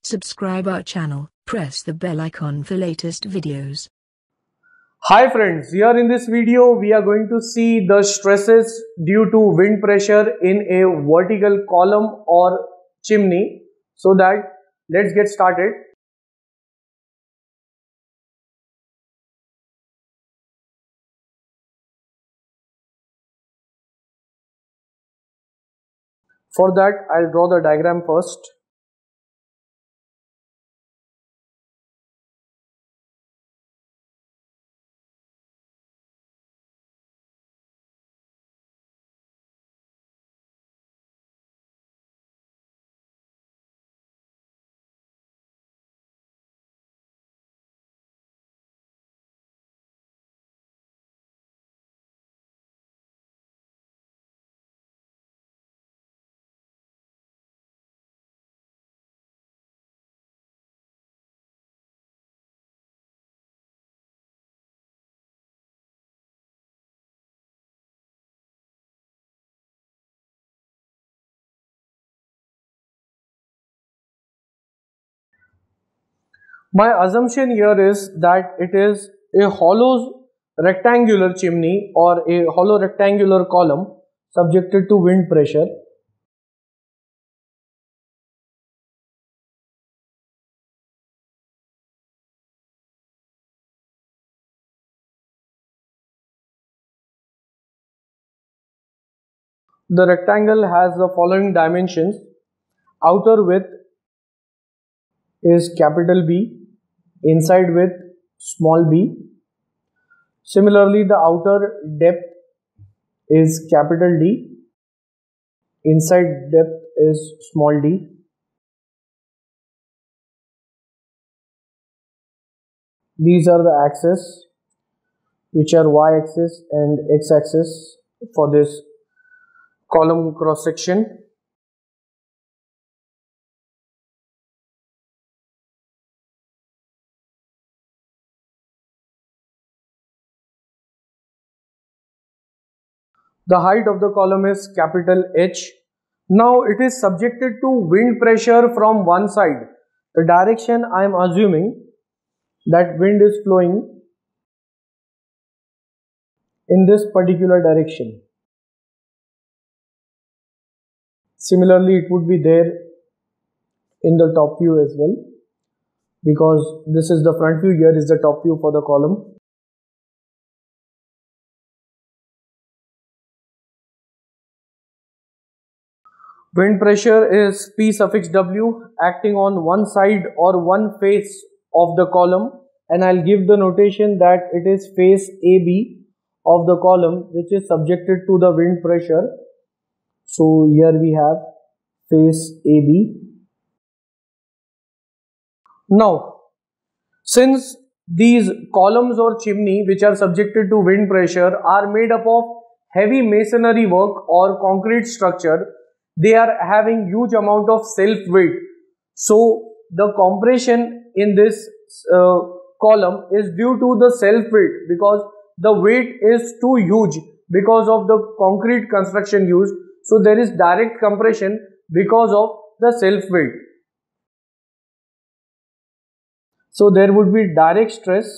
Subscribe our channel, press the bell icon for latest videos. Hi friends, here in this video we are going to see the stresses due to wind pressure in a vertical column or chimney. So that let's get started. For that I'll draw the diagram first. My assumption here is that it is a hollow rectangular chimney or a hollow rectangular column subjected to wind pressure. The rectangle has the following dimensions. Outer width is capital B, inside width small b. Similarly, the outer depth is capital D, inside depth is small d. These are the axes, which are y-axis and x-axis for this column cross section. The height of the column is capital H. Now it is subjected to wind pressure from one side. The direction I am assuming that wind is flowing in this particular direction. Similarly, it would be there in the top view as well, because this is the front view, here is the top view for the column. Wind pressure is P suffix W acting on one side or one face of the column, and I'll give the notation that it is face AB of the column which is subjected to the wind pressure. So here we have face AB. Now, since these columns or chimney which are subjected to wind pressure are made up of heavy masonry work or concrete structure, they are having huge amount of self weight. So the compression in this column is due to the self weight, because the weight is too huge because of the concrete construction used. So there is direct compression because of the self weight. So there would be direct stress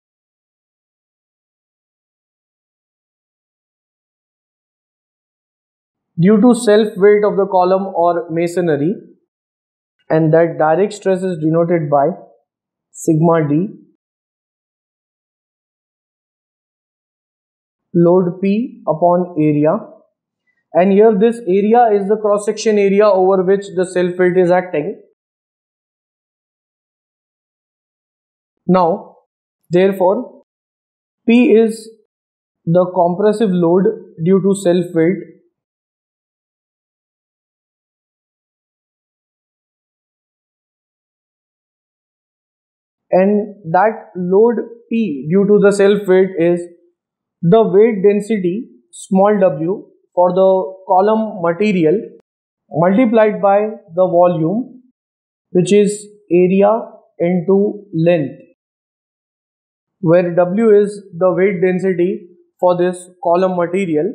due to self weight of the column or masonry, and that direct stress is denoted by sigma D. Load P upon area, and here this area is the cross section area over which the self weight is acting. Now, therefore, P is the compressive load due to self weight, and that load P due to the self weight is the weight density small w for the column material multiplied by the volume, which is area into length, where W is the weight density for this column material.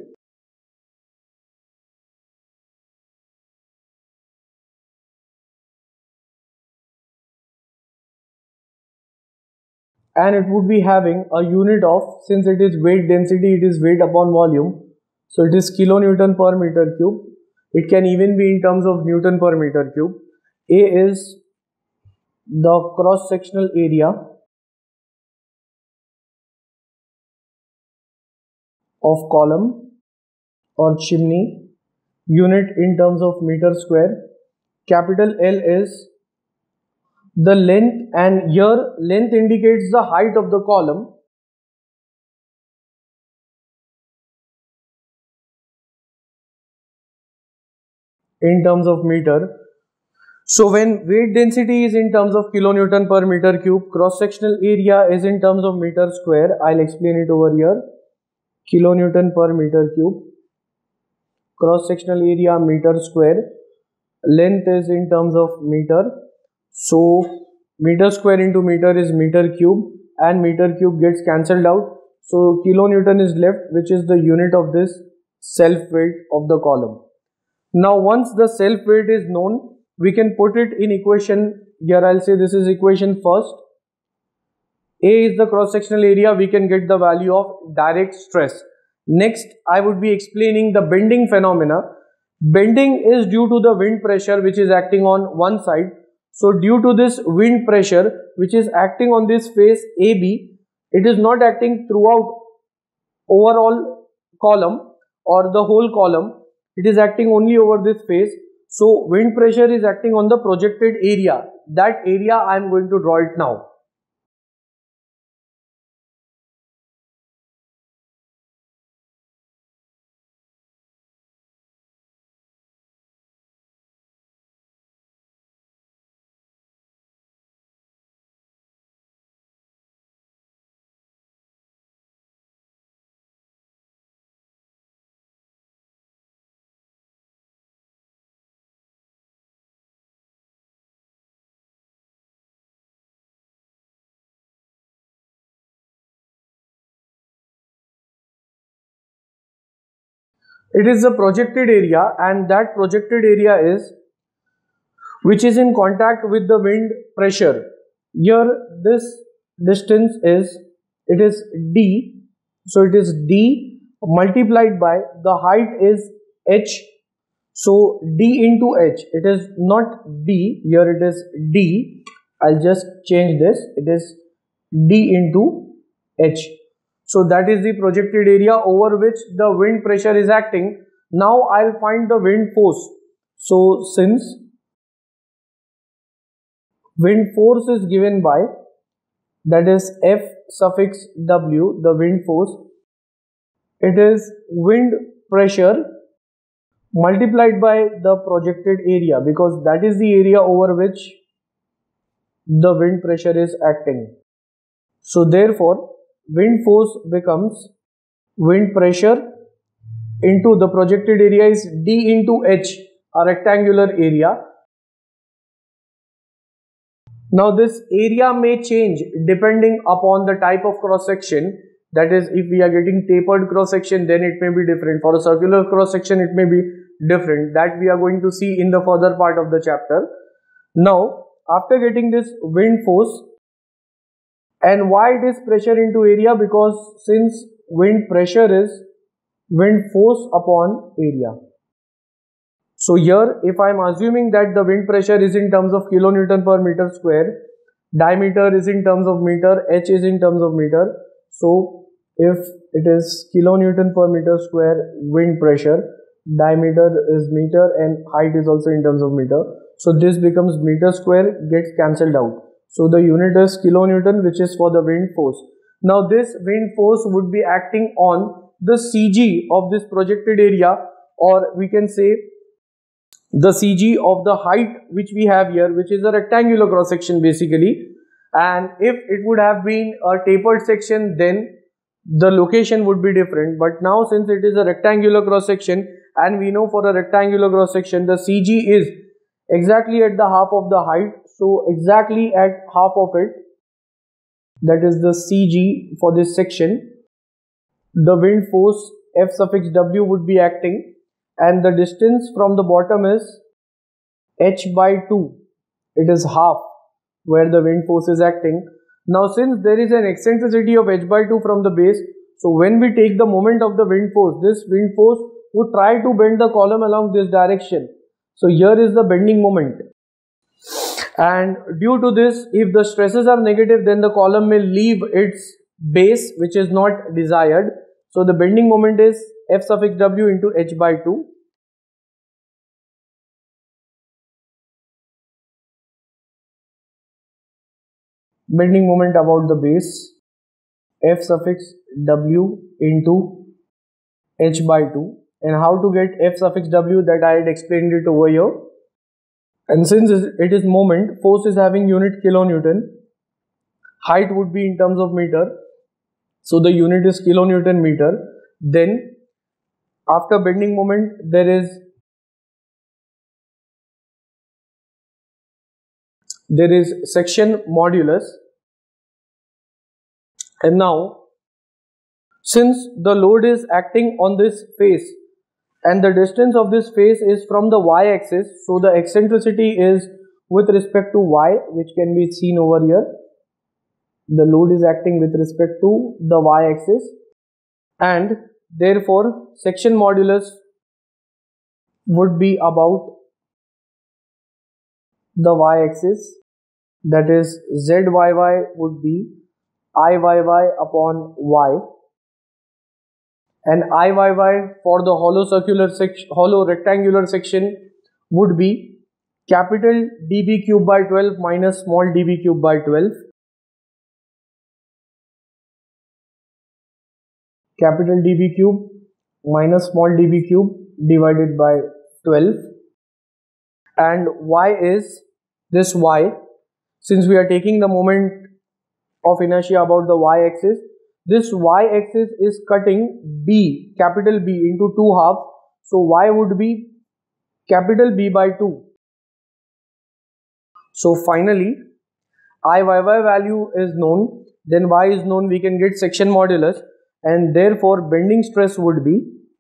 and it would be having a unit of, since it is weight density, it is weight upon volume, so it is kilonewton per meter cube. It can even be in terms of Newton per meter cube. A is the cross sectional area of column or chimney, unit in terms of meter square. Capital L is the length, and here length indicates the height of the column. In terms of meter. So when weight density is in terms of kilonewton per meter cube, cross sectional area is in terms of meter square. I'll explain it over here. Kilonewton per meter cube, cross sectional area meter square, length is in terms of meter, so meter square into meter is meter cube, and meter cube gets cancelled out, so kilonewton is left, which is the unit of this self weight of the column. Now once the self weight is known, we can put it in equation. Here I'll say this is equation first. A is the cross sectional area, we can get the value of direct stress. Next I would be explaining the bending phenomena. Bending is due to the wind pressure which is acting on one side. So due to this wind pressure which is acting on this face AB, it is not acting throughout overall column or the whole column, it is acting only over this face. So wind pressure is acting on the projected area. That area I am going to draw it now. It is the projected area, and that projected area is which is in contact with the wind pressure. Here this distance is, it is d, so it is d multiplied by the height is h, so d into h, it is not d, here it is d, I'll just change this, it is d into h. So that is the projected area over which the wind pressure is acting. Now I'll find the wind force. So since wind force is given by, that is F suffix W, the wind force, it is wind pressure multiplied by the projected area, because that is the area over which the wind pressure is acting. So therefore wind force becomes wind pressure into the projected area is d into h, a rectangular area. Now this area may change depending upon the type of cross section. That is, if we are getting tapered cross section, then it may be different. For a circular cross section, it may be different. That we are going to see in the further part of the chapter. Now after getting this wind force, and why it is pressure into area, because since wind pressure is wind force upon area. So here if I am assuming that the wind pressure is in terms of kilonewton per meter square, diameter is in terms of meter, h is in terms of meter. So if it is kilonewton per meter square wind pressure, diameter is meter and height is also in terms of meter. So this becomes meter square, gets cancelled out. So the unit is kilonewton, which is for the wind force. Now this wind force would be acting on the CG of this projected area, or we can say the CG of the height which we have here, which is a rectangular cross section basically. And if it would have been a tapered section, then the location would be different. But now since it is a rectangular cross section, and we know for a rectangular cross section the CG is exactly at the half of the height, so exactly at half of it, that is the CG for this section, the wind force F suffix W would be acting, and the distance from the bottom is h by 2, it is half where the wind force is acting. Now since there is an eccentricity of h by 2 from the base, so when we take the moment of the wind force, this wind force would try to bend the column along this direction. So here is the bending moment. And due to this, if the stresses are negative, then the column may leave its base, which is not desired. So the bending moment is F suffix W into h by 2. Bending moment about the base, F suffix W into h by 2. And how to get F suffix W, that I had explained it over here. And since it is moment, force is having unit kilonewton, height would be in terms of meter, so the unit is kilonewton meter. Then after bending moment there is section modulus. And now since the load is acting on this face and the distance of this face is from the y-axis, so the eccentricity is with respect to y, which can be seen over here. The load is acting with respect to the y-axis, and therefore section modulus would be about the y-axis, that is zyy would be Iyy upon y, and Iyy for the hollow rectangular section would be capital dB cube by 12 minus small dB cube by 12. Capital dB cube minus small dB cube divided by 12. And y is this y. Since we are taking the moment of inertia about the y-axis, this y-axis is cutting B, capital B, into two halves. So y would be capital B by 2. So finally, Iyy value is known, then y is known, we can get section modulus, and therefore bending stress would be,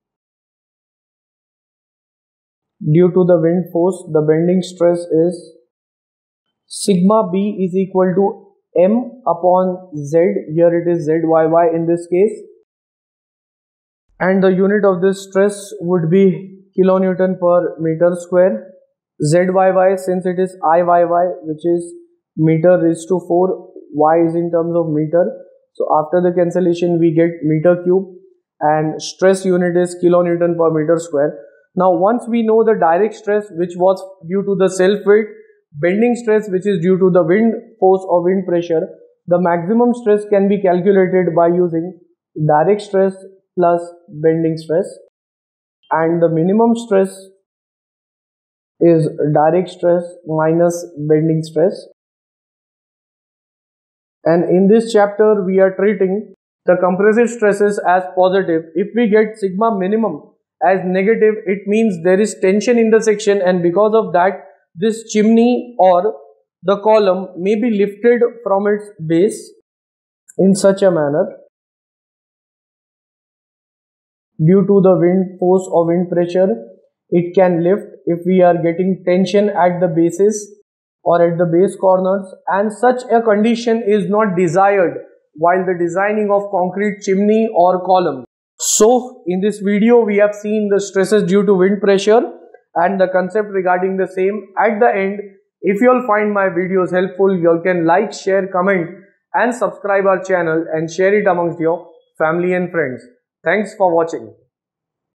due to the wind force, the bending stress is sigma B is equal to M upon Z, here it is ZYY in this case, and the unit of this stress would be kilonewton per meter square. ZYY, since it is Iyy, which is meter raised to 4, y is in terms of meter, so after the cancellation we get meter cube, and stress unit is kilonewton per meter square. Now once we know the direct stress, which was due to the self weight, bending stress, which is due to the wind force or wind pressure, the maximum stress can be calculated by using direct stress plus bending stress, and the minimum stress is direct stress minus bending stress. And in this chapter we are treating the compressive stresses as positive. If we get sigma minimum as negative, it means there is tension in the section, and because of that this chimney or the column may be lifted from its base in such a manner due to the wind force or wind pressure. It can lift if we are getting tension at the bases or at the base corners, and such a condition is not desired while the designing of concrete chimney or column. So in this video we have seen the stresses due to wind pressure and the concept regarding the same. At the end, if you all find my videos helpful, you all can like, share, comment and subscribe our channel and share it amongst your family and friends. Thanks for watching.